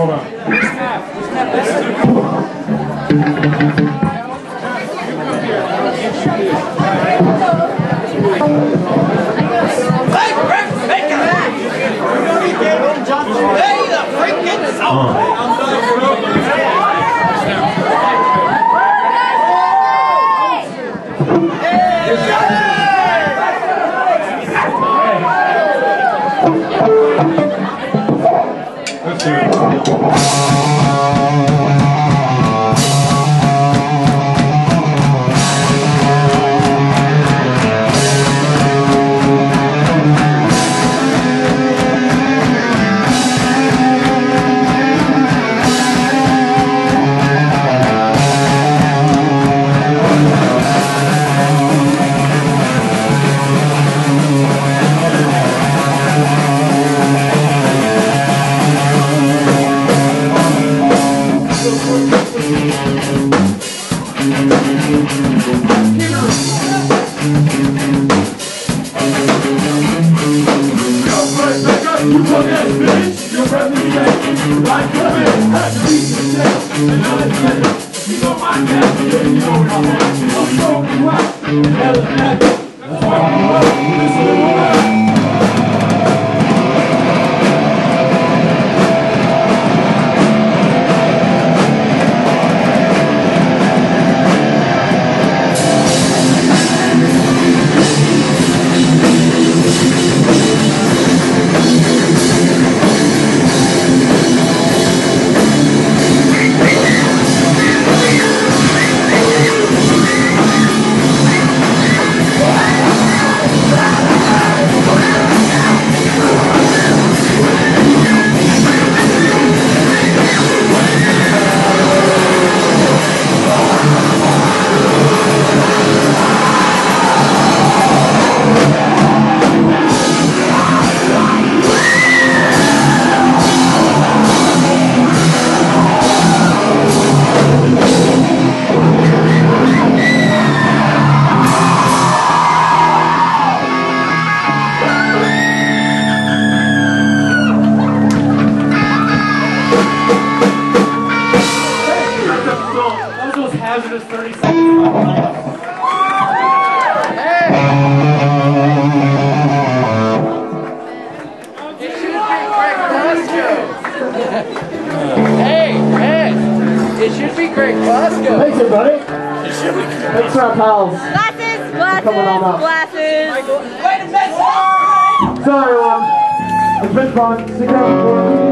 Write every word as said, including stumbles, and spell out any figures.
hold on. Hey, Gregg Baker! Hey, the freaking song! Let's do it. Bosko. Thanks, everybody. Thanks to our pals. Glasses, glasses, Coming on up. glasses. Wait a minute! So, everyone, it's been fun. Stick around for